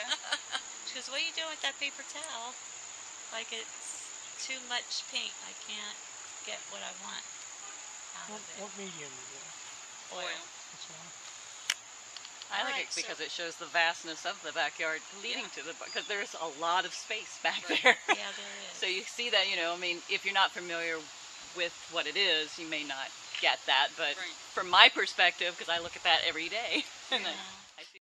Okay. She goes, what are you doing with that paper towel? Like, it's too much paint. I can't get what I want out of it. What medium is it? Oil. This one? I like Alright, it because so- it shows the vastness of the backyard leading to the, because there's a lot of space back Right. there. Yeah, there is. So you see that, you know, I mean, if you're not familiar with what it is, you may not get that, but Right. from my perspective, because I look at that every day, and Yeah.